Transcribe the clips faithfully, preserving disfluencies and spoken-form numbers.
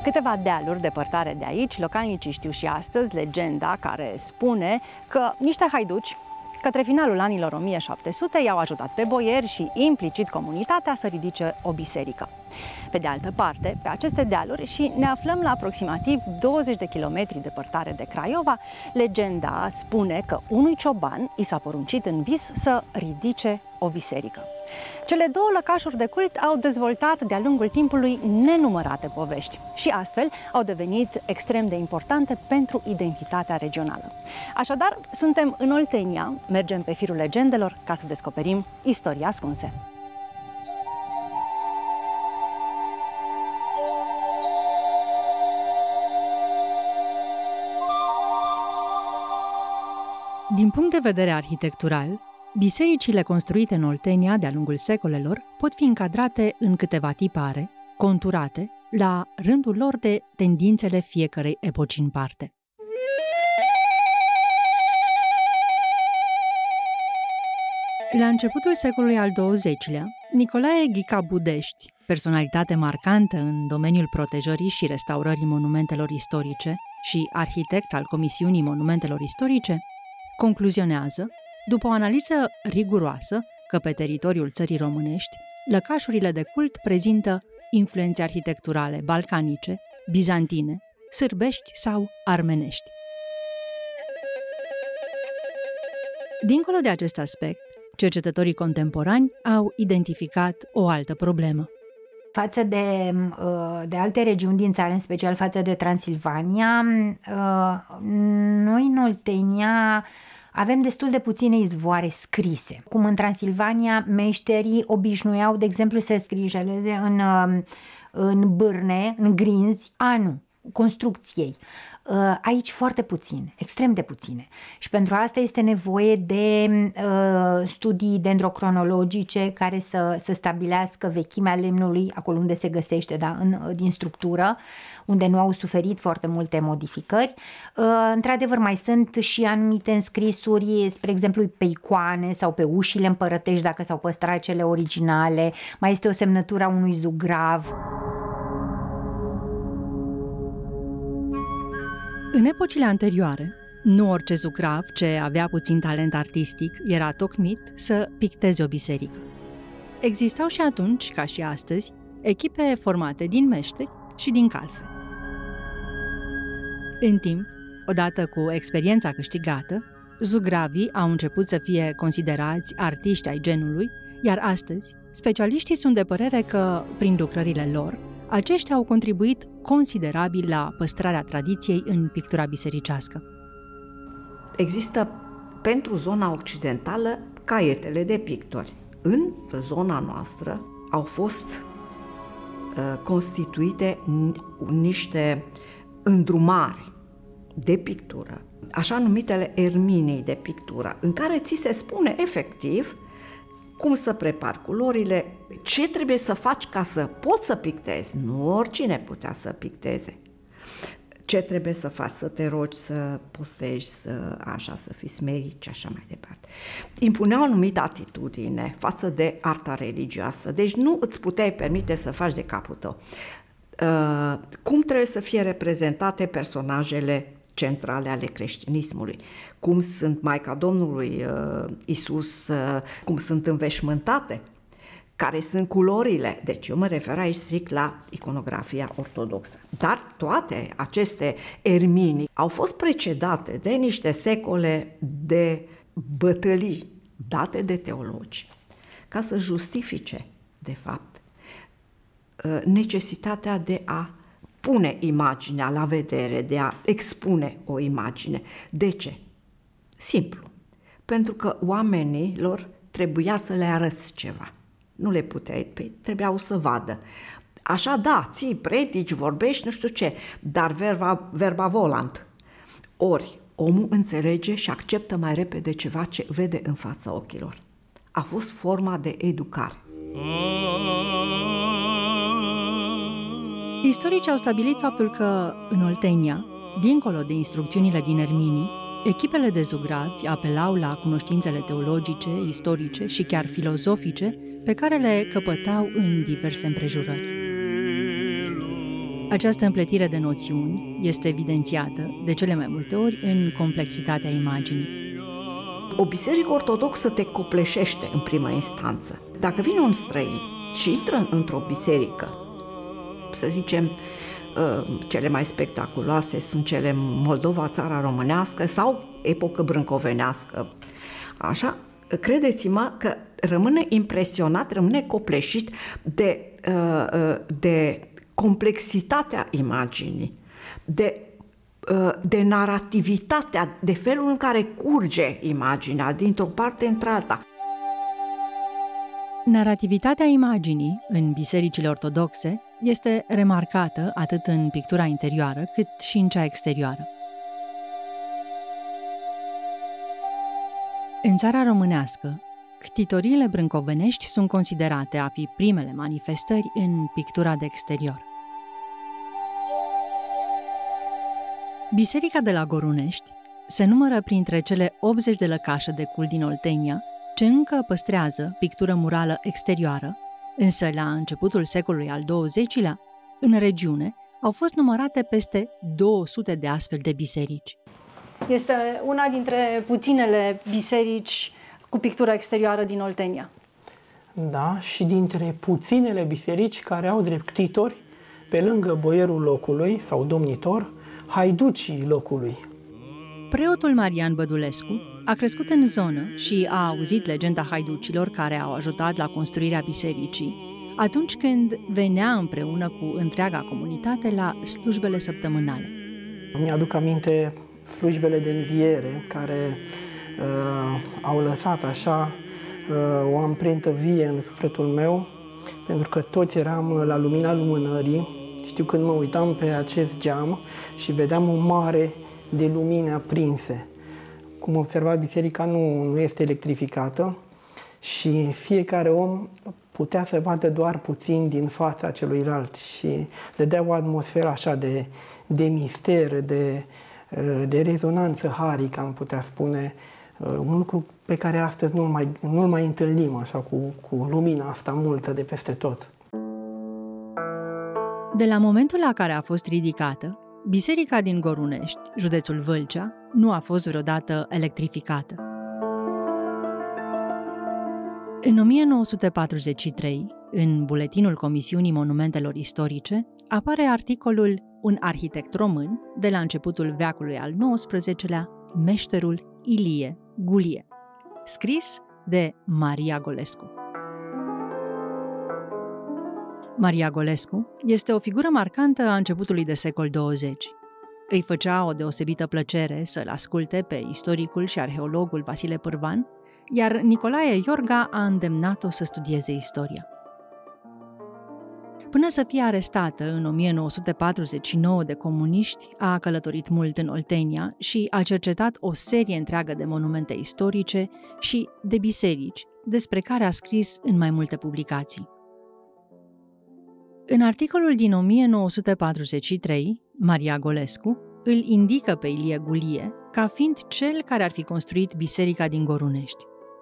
câteva dealuri depărtare de aici, localnicii știu și astăzi legenda care spune că niște haiduci, către finalul anilor o mie șapte sute, i-au ajutat pe boieri și implicit comunitatea să ridice o biserică. Pe de altă parte, pe aceste dealuri, și ne aflăm la aproximativ douăzeci de kilometri depărtare de Craiova, legenda spune că unui cioban i s-a poruncit în vis să ridice o biserică. Cele două lăcașuri de cult au dezvoltat de-a lungul timpului nenumărate povești și astfel au devenit extrem de importante pentru identitatea regională. Așadar, suntem în Oltenia, mergem pe firul legendelor ca să descoperim istorii ascunse. Din punct de vedere arhitectural, bisericile construite în Oltenia de-a lungul secolelor pot fi încadrate în câteva tipare, conturate, la rândul lor de tendințele fiecărei epoci în parte. La începutul secolului al douăzecilea, Nicolae Ghica Budești, personalitate marcantă în domeniul protejării și restaurării monumentelor istorice și arhitect al Comisiunii Monumentelor Istorice, concluzionează, după o analiză riguroasă, că pe teritoriul țării românești, lăcașurile de cult prezintă influențe arhitecturale balcanice, bizantine, sârbești sau armenești. Dincolo de acest aspect, cercetătorii contemporani au identificat o altă problemă. Față de, de alte regiuni din țară, în special față de Transilvania, noi în Oltenia avem destul de puține izvoare scrise. Cum în Transilvania, meșterii obișnuiau, de exemplu, să scrijeleze în, în bârne, în grinzi, anul construcției. Aici foarte puțin, extrem de puține. Și pentru asta este nevoie de uh, studii dendrocronologice care să, să stabilească vechimea lemnului acolo unde se găsește, da, în, din structură, unde nu au suferit foarte multe modificări. Uh, într-adevăr, mai sunt și anumite înscrisuri, spre exemplu, pe icoane sau pe ușile împărătești, dacă s-au păstrat cele originale. Mai este o semnătură a unui zugrav. În epocile anterioare, nu orice zugrav ce avea puțin talent artistic era tocmit să picteze o biserică. Existau și atunci, ca și astăzi, echipe formate din meșteri și din calfe. În timp, odată cu experiența câștigată, zugravii au început să fie considerați artiști ai genului, iar astăzi, specialiștii sunt de părere că, prin lucrările lor, aceștia au contribuit considerabil la păstrarea tradiției în pictura bisericească. Există pentru zona occidentală caietele de pictori. În zona noastră au fost uh, constituite niște îndrumari de pictură, așa numitele erminii de pictură, în care ți se spune efectiv cum să prepari culorile, ce trebuie să faci ca să poți să pictezi. Nu oricine putea să picteze. Ce trebuie să faci, să te rogi, să postești, să așa, să fii smerit și așa mai departe. Impuneau o anumită atitudine față de arta religioasă. Deci nu îți puteai permite să faci de capul tău. Uh, cum trebuie să fie reprezentate personajele centrale ale creștinismului, cum sunt Maica Domnului, uh, Iisus, uh, cum sunt înveșmântate, care sunt culorile. Deci eu mă refer aici strict la iconografia ortodoxă. Dar toate aceste erminii au fost precedate de niște secole de bătălii date de teologi ca să justifice, de fapt, uh, necesitatea de a pune imaginea la vedere, de a expune o imagine. De ce? Simplu. Pentru că oamenilor trebuia să le arăți ceva. Nu le puteai, păi, trebuiau să vadă. Așa, da, ții, predici, vorbești, nu știu ce, dar verba, verba volant. Ori, omul înțelege și acceptă mai repede ceva ce vede în fața ochilor. A fost forma de educare. Istoricii au stabilit faptul că, în Oltenia, dincolo de instrucțiunile din erminii, echipele de zugravi apelau la cunoștințele teologice, istorice și chiar filozofice pe care le căpătau în diverse împrejurări. Această împletire de noțiuni este evidențiată de cele mai multe ori în complexitatea imaginii. O biserică ortodoxă te copleșește în prima instanță. Dacă vine un străin și intră într-o biserică, să zicem, cele mai spectaculoase sunt cele Moldova, țara românească sau epocă brâncovenească, așa, credeți-mă că rămâne impresionat, rămâne copleșit de, de complexitatea imaginii, de, de narativitatea, de felul în care curge imaginea dintr-o parte într-alta. Narativitatea imaginii în bisericile ortodoxe este remarcată atât în pictura interioară cât și în cea exterioară. În țara românească, ctitoriile brâncovenești sunt considerate a fi primele manifestări în pictura de exterior. Biserica de la Gorunești se numără printre cele optzeci de lăcașe de cult din Oltenia ce încă păstrează pictură murală exterioară, însă la începutul secolului al douăzecilea, în regiune, au fost numărate peste două sute de astfel de biserici. Este una dintre puținele biserici cu pictură exterioară din Oltenia. Da, și dintre puținele biserici care au drept ctitori, pe lângă boierul locului sau domnitor, haiducii locului. Preotul Marian Bădulescu a crescut în zonă și a auzit legenda haiducilor care au ajutat la construirea bisericii, atunci când venea împreună cu întreaga comunitate la slujbele săptămânale. Mi-aduc aminte slujbele de înviere care uh, au lăsat așa uh, o amprentă vie în sufletul meu, pentru că toți eram la lumina lumânării. Știu când mă uitam pe acest geam și vedeam o mare de lumini aprinse. Cum observa, biserica nu, nu este electrificată și fiecare om putea să vadă doar puțin din fața celuilalt și le dea o atmosferă așa de, de mister, de, de rezonanță harică, am putea spune, un lucru pe care astăzi nu-l mai, nu-l mai întâlnim așa cu, cu lumina asta multă de peste tot. De la momentul la care a fost ridicată, biserica din Gorunești, județul Vâlcea, nu a fost vreodată electrificată. În o mie nouă sute patruzeci și trei, în buletinul Comisiunii Monumentelor Istorice, apare articolul "Un arhitect român, de la începutul veacului al nouăsprezecelea, meșterul Ilie Gulie", scris de Maria Golescu. Maria Golescu este o figură marcantă a începutului de secol douăzeci. Îi făcea o deosebită plăcere să-l asculte pe istoricul și arheologul Vasile Pârvan, iar Nicolae Iorga a îndemnat-o să studieze istoria. Până să fie arestată în o mie nouă sute patruzeci și nouă de comuniști, a călătorit mult în Oltenia și a cercetat o serie întreagă de monumente istorice și de biserici, despre care a scris în mai multe publicații. În articolul din o mie nouă sute patruzeci și trei, Maria Golescu îl indică pe Ilie Gulie ca fiind cel care ar fi construit biserica din Gorunești.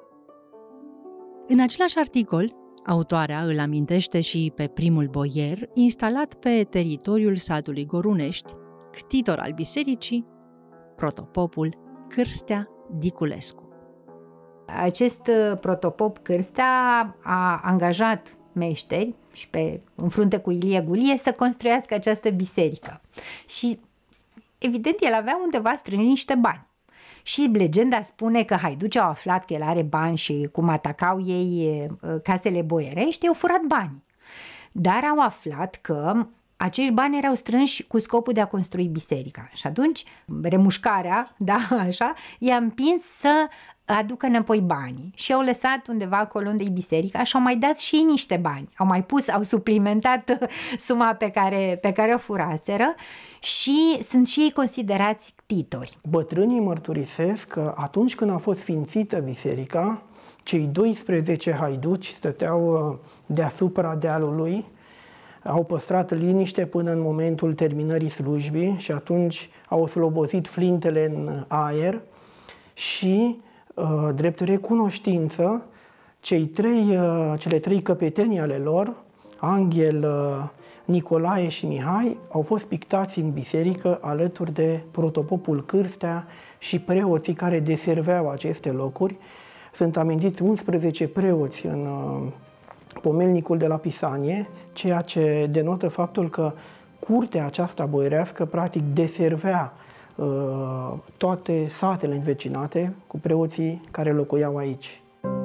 În același articol, autoarea îl amintește și pe primul boier instalat pe teritoriul satului Gorunești, ctitor al bisericii, protopopul Cârstea Diculescu. Acest protopop Cârstea a angajat meșteri și pe, în frunte cu Ilie Gulie să construiască această biserică. Și evident el avea undeva strâns niște bani. Și legenda spune că haiducii au aflat că el are bani și cum atacau ei casele boierești, au furat banii. Dar au aflat că acești bani erau strânși cu scopul de a construi biserica. Și atunci remușcarea, da, așa, i-a împins să aducă înapoi banii și au lăsat undeva acolo unde e biserica și au mai dat și ei niște bani. Au mai pus, au suplimentat suma pe care, pe care o furaseră și sunt și ei considerați ctitori. Bătrânii mărturisesc că atunci când a fost sfințită biserica, cei doisprezece haiduci stăteau deasupra dealului, au păstrat liniște până în momentul terminării slujbii și atunci au slobozit flintele în aer și, drept recunoștință, cei trei, cele trei căpetenii ale lor, Anghel, Nicolae și Mihai au fost pictați în biserică alături de protopopul Cârstea și preoții care deserveau aceste locuri. Sunt amintiți unsprezece preoți în pomelnicul de la Pisanie, ceea ce denotă faptul că curtea aceasta boierească practic deservea uh, toate satele învecinate cu preoții care locuiau aici.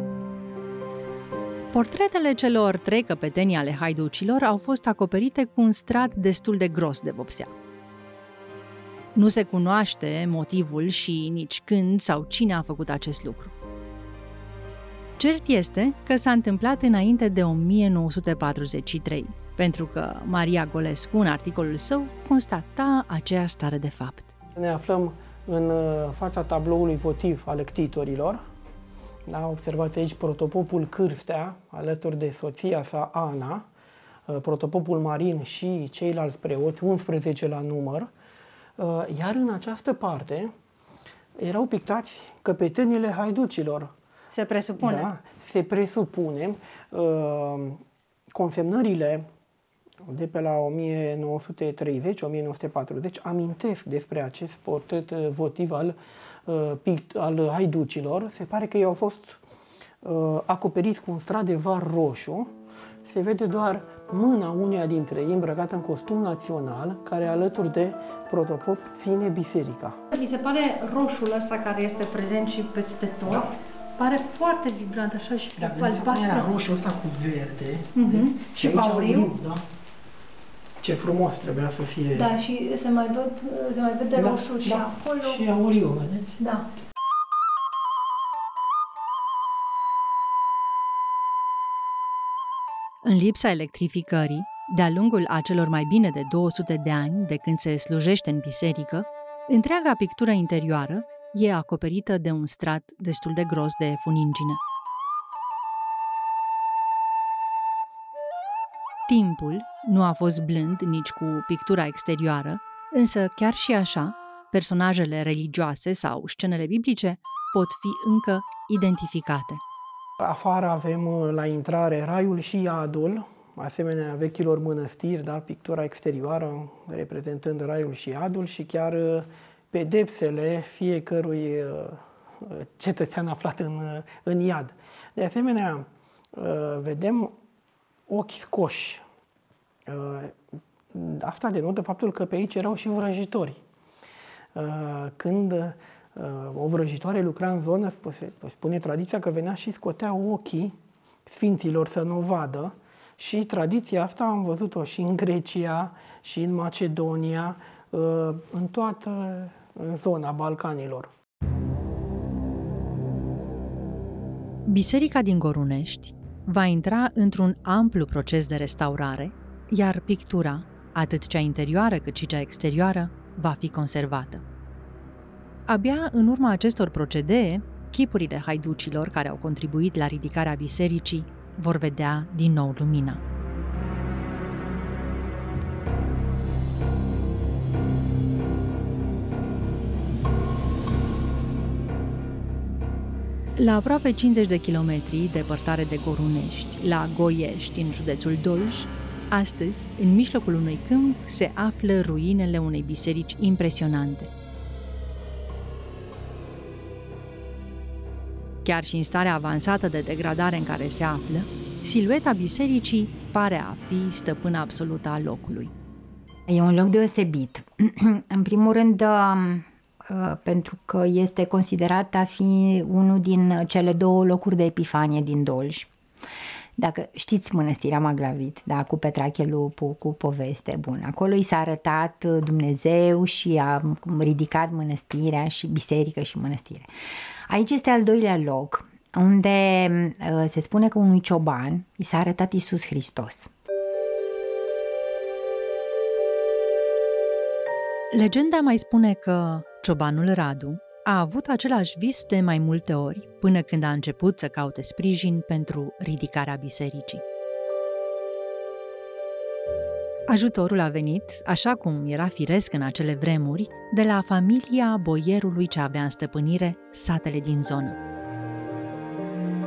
Portretele celor trei căpetenii ale haiducilor au fost acoperite cu un strat destul de gros de vopsea. Nu se cunoaște motivul și nici când sau cine a făcut acest lucru. Cert este că s-a întâmplat înainte de o mie nouă sute patruzeci și trei, pentru că Maria Golescu, în articolul său, constata aceeași stare de fapt. Ne aflăm în fața tabloului votiv al ctitorilor. Da, observați aici protopopul Cârstea, alături de soția sa, Ana, protopopul Marin și ceilalți preoți, unsprezece la număr, iar în această parte erau pictați căpetenile haiducilor. Se presupune. Da, se presupune. Consemnările de pe la o mie nouă sute treizeci - o mie nouă sute patruzeci amintesc despre acest portret votiv al, al haiducilor. Se pare că ei au fost acoperiți cu un strat de var roșu. Se vede doar mâna uneia dintre ei îmbrăcată în costum național, care alături de protopop ține biserica. Mi se pare roșul ăsta care este prezent și peste tot, da. Pare foarte vibrant, așa, și da, cu albastră. Roșul ăsta cu verde. Uh-huh. Și cu auriu. Da. Ce frumos trebuia să fie. Da, și se mai, văd, se mai vede da, roșu și da. acolo. Și auriu, vedeți? Da. În lipsa electrificării, de-a lungul acelor mai bine de două sute de ani de când se slujește în biserică, întreaga pictură interioară e acoperită de un strat destul de gros de funingine. Timpul nu a fost blând nici cu pictura exterioară, însă chiar și așa, personajele religioase sau scenele biblice pot fi încă identificate. Afară avem la intrare raiul și iadul, asemenea vechilor mănăstiri, da, pictura exterioară reprezentând raiul și iadul și chiar pedepsele fiecărui cetățean aflat în, în iad. De asemenea, vedem ochi scoși. Asta denotă faptul că pe aici erau și vrăjitori. Când o vrăjitoare lucra în zonă, spune tradiția că venea și scotea ochii sfinților să nu vadă, și tradiția asta am văzut-o și în Grecia, și în Macedonia, în toată zona Balcanilor. Biserica din Gorunești va intra într-un amplu proces de restaurare, iar pictura, atât cea interioară cât și cea exterioară, va fi conservată. Abia în urma acestor procedee, chipurile haiducilor care au contribuit la ridicarea bisericii vor vedea din nou lumina. La aproape cincizeci de kilometri depărtare de Gorunești, la Goiești, în județul Dolj, astăzi, în mijlocul unui câmp, se află ruinele unei biserici impresionante. Chiar și în starea avansată de degradare în care se află, silueta bisericii pare a fi stăpâna absolută a locului. E un loc deosebit. În primul rând, pentru că este considerat a fi unul din cele două locuri de epifanie din Dolj. Dacă știți mănăstirea Maglavit, da, cu Petrache Lupu, cu poveste bună, acolo i s-a arătat Dumnezeu și a ridicat mănăstirea și biserică și mănăstire. Aici este al doilea loc, unde se spune că unui cioban i s-a arătat Iisus Hristos. Legenda mai spune că ciobanul Radu a avut același vis de mai multe ori, până când a început să caute sprijin pentru ridicarea bisericii. Ajutorul a venit, așa cum era firesc în acele vremuri, de la familia boierului ce avea în stăpânire satele din zonă.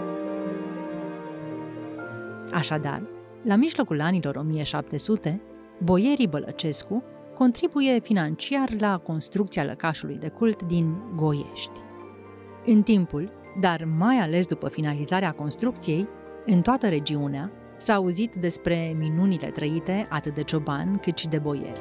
Așadar, la mijlocul anilor o mie șapte sute, boierii Bălăcescu contribuie financiar la construcția lăcașului de cult din Goiești. În timpul, dar mai ales după finalizarea construcției, în toată regiunea s-a auzit despre minunile trăite atât de cioban cât și de boieri.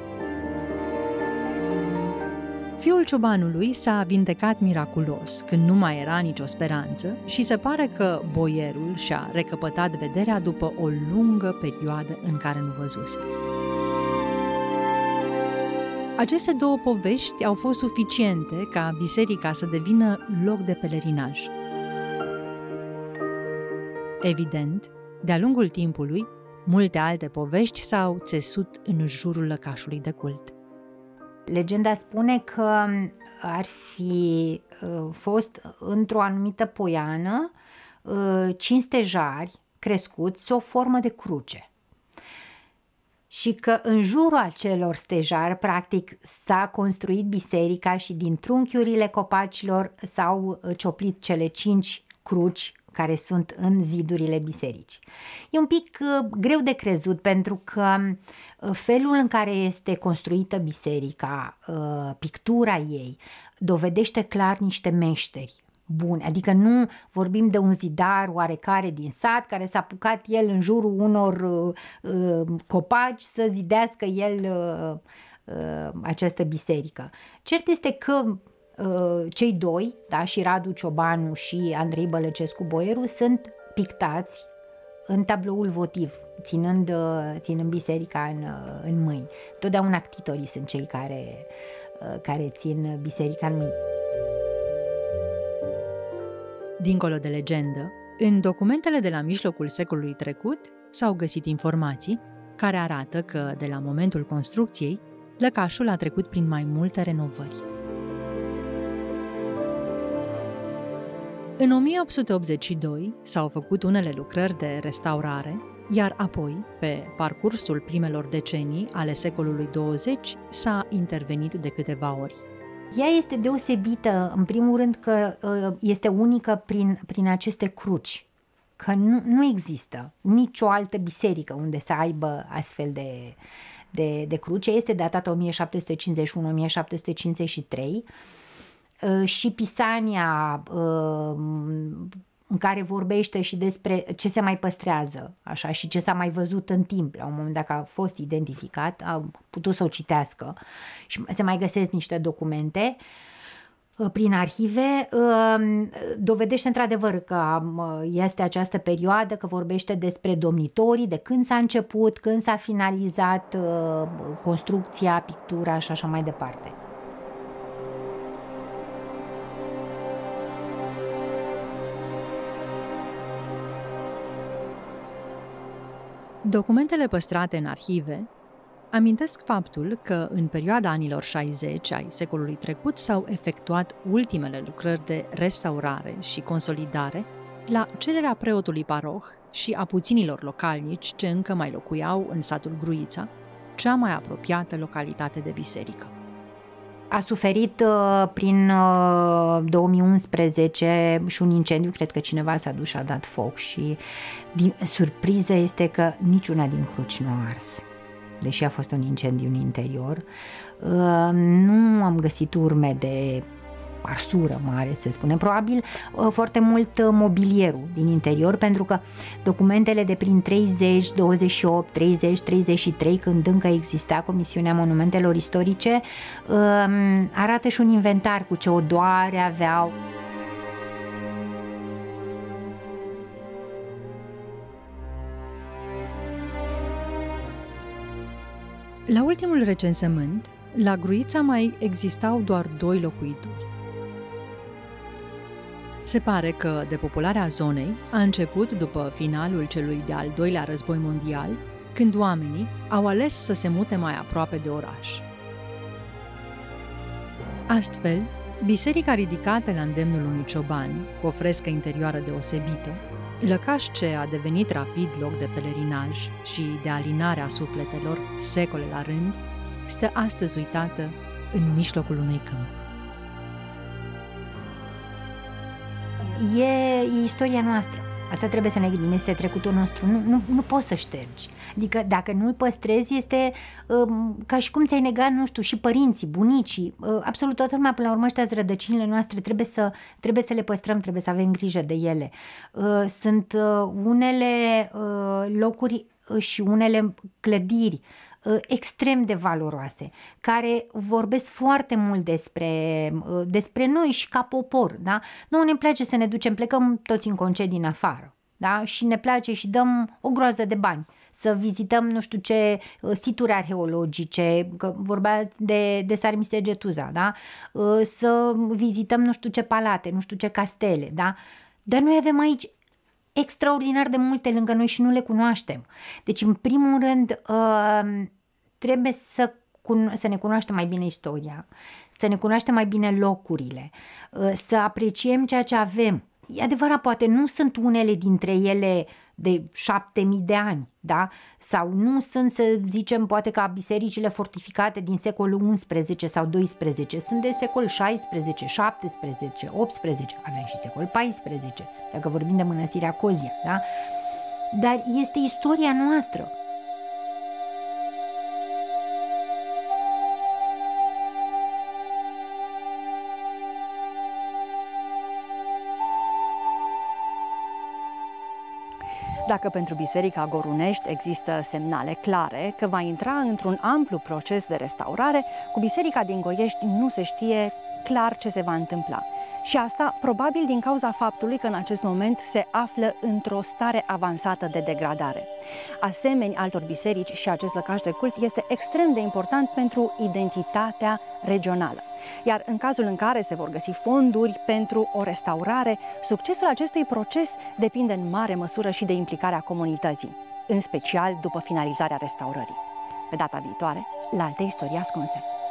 Fiul ciobanului s-a vindecat miraculos când nu mai era nicio speranță și se pare că boierul și-a recăpătat vederea după o lungă perioadă în care nu văzuse. Aceste două povești au fost suficiente ca biserica să devină loc de pelerinaj. Evident, de-a lungul timpului, multe alte povești s-au țesut în jurul lăcașului de cult. Legenda spune că ar fi uh, fost într-o anumită poiană uh, cinci stejari crescuți sub o formă de cruce. Și că în jurul acelor stejari, practic, s-a construit biserica și din trunchiurile copacilor s-au cioplit cele cinci cruci care sunt în zidurile bisericii. E un pic uh, greu de crezut pentru că uh, felul în care este construită biserica, uh, pictura ei, dovedește clar niște meșteri buni, adică nu vorbim de un zidar oarecare din sat care s-a apucat el în jurul unor uh, uh, copaci să zidească el uh, uh, această biserică. Cert este că uh, cei doi, da, și Radu Ciobanu și Andrei Bălăcescu Boieru, sunt pictați în tabloul votiv, ținând, uh, ținând biserica în, uh, în mâini. Totdeauna ctitorii sunt cei care, uh, care țin biserica în mâini. Dincolo de legendă, în documentele de la mijlocul secolului trecut s-au găsit informații care arată că, de la momentul construcției, lăcașul a trecut prin mai multe renovări. În o mie opt sute optzeci și doi s-au făcut unele lucrări de restaurare, iar apoi, pe parcursul primelor decenii ale secolului douăzeci, s-a intervenit de câteva ori. Ea este deosebită, în primul rând, că este unică prin, prin aceste cruci, că nu, nu există nicio altă biserică unde să aibă astfel de, de, de cruce. Este datată o mie șapte sute cincizeci și unu - o mie șapte sute cincizeci și trei și Pisania, în care vorbește și despre ce se mai păstrează, așa, și ce s-a mai văzut în timp. La un moment dat, că a fost identificat, a putut să o citească și se mai găsesc niște documente prin arhive. Dovedește într-adevăr că este această perioadă, că vorbește despre domnitorii, de când s-a început, când s-a finalizat construcția, pictura și așa mai departe. Documentele păstrate în arhive amintesc faptul că în perioada anilor șaizeci ai secolului trecut s-au efectuat ultimele lucrări de restaurare și consolidare la cererea preotului paroh și a puținilor localnici ce încă mai locuiau în satul Gruița, cea mai apropiată localitate de biserică. A suferit uh, prin uh, două mii unsprezece și un incendiu, cred că cineva s-a dus și a dat foc și din, surpriza este că niciuna din cruci nu a ars, deși a fost un incendiu în interior. Uh, nu am găsit urme de arsură mare, să spunem, probabil uh, foarte mult uh, mobilierul din interior, pentru că documentele de prin treizeci, douăzeci și opt, treizeci, treizeci și trei, când încă exista Comisiunea Monumentelor Istorice, uh, arată și un inventar cu ce odoare aveau. La ultimul recensământ, la Gruița mai existau doar doi locuitori. Se pare că depopularea zonei a început după finalul celui de-al doilea război mondial, când oamenii au ales să se mute mai aproape de oraș. Astfel, biserica ridicată la îndemnul unui cioban, cu o frescă interioară deosebită, lăcaș ce a devenit rapid loc de pelerinaj și de alinare a sufletelor secole la rând, stă astăzi uitată în mijlocul unui câmp. E, e istoria noastră, Asta trebuie să ne gândim, este trecutul nostru, nu, nu, nu poți să ștergi. Adică dacă nu îl păstrezi, este um, ca și cum ți-ai negat, nu știu, și părinții, bunicii, uh, absolut toată lumea, până la urmă, ăștia rădăcinile noastre, trebuie să, trebuie să le păstrăm, trebuie să avem grijă de ele. Uh, sunt uh, unele uh, locuri și unele clădiri extrem de valoroase, care vorbesc foarte mult despre, despre noi și ca popor, da? Nouă ne place să ne ducem, plecăm toți în concedii în afară, da? Și ne place și dăm o groază de bani să vizităm nu știu ce situri arheologice, că vorbeați de, de Sarmisegetuza, da? Să vizităm nu știu ce palate, nu știu ce castele, da? Dar noi avem aici extraordinar de multe lângă noi și nu le cunoaștem. Deci, în primul rând, trebuie să, să ne cunoaștem mai bine istoria, să ne cunoaștem mai bine locurile, să apreciem ceea ce avem. E adevărat, poate nu sunt unele dintre ele de șapte mii de ani, da? Sau nu sunt, să zicem, poate ca bisericile fortificate din secolul unsprezece sau doisprezece, sunt de secol șaisprezece, șaptesprezece, optsprezece, avem și secol paisprezece, dacă vorbim de mănăstirea Cozia, da? Dar este istoria noastră. Dacă pentru Biserica Gorunești există semnale clare că va intra într-un amplu proces de restaurare, cu Biserica din Goiești nu se știe clar ce se va întâmpla. Și asta probabil din cauza faptului că în acest moment se află într-o stare avansată de degradare. Asemeni altor biserici, și acest lăcaș de cult este extrem de important pentru identitatea regională. Iar în cazul în care se vor găsi fonduri pentru o restaurare, succesul acestui proces depinde în mare măsură și de implicarea comunității, în special după finalizarea restaurării. Pe data viitoare, la alte istorii ascunse.